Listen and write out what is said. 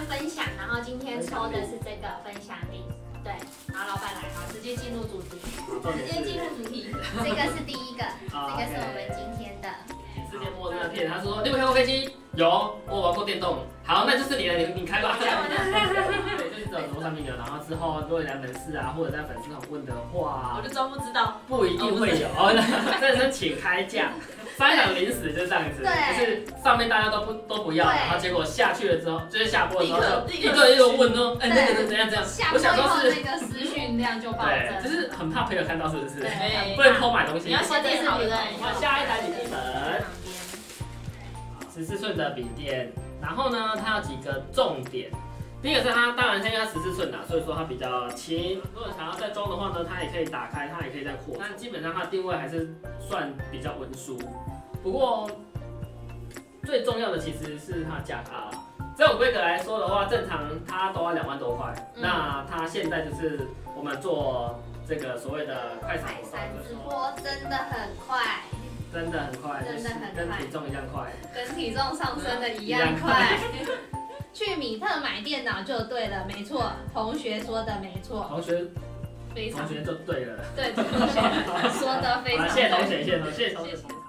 分享，然后今天抽的是这个分享礼，对，然后老板来，好，直接进入主题，直接进入主题，这个是第一个，这个是我们今天的。 世界末日的片，他说你有开过飞机？有，我玩过电动。好，那就是你了，你开吧。对，就是走路上面有，然后之后如果来门市啊，或者在粉丝团问的话， 我就装不知道， 不一定会有。真的是请开价。3两零死就是这样子，就是上面大家都不要，然后结果下去了之后，就是下播的时候就一个一个问说，哎，那个怎样怎样？ 我想说是那个私讯量就暴增， 对，就是很怕朋友看到，是不是？ 对， 不能偷买东西。 你要先垫好对不对？ 好，下一台笔记本，14寸的笔电，然后呢，它有几个重点。第一个是它，当然因为它14寸的，所以说它比较轻。如果想要再装的话呢，它也可以打开，它也可以再扩。但基本上它的定位还是算比较文书。不过最重要的其实是它的价格啦。这种规格来说的话，正常它都要2万多块。那它现在就是我们做这个所谓的快闪活动， 直播真的很快， 真的很快， 真的很快， 跟体重一样快， 跟体重上升的一样快。去米特买电脑就对了，没错，同学说的没错， 同学非常就对了， 对，同学说的非常对， 谢谢同学，谢谢同学。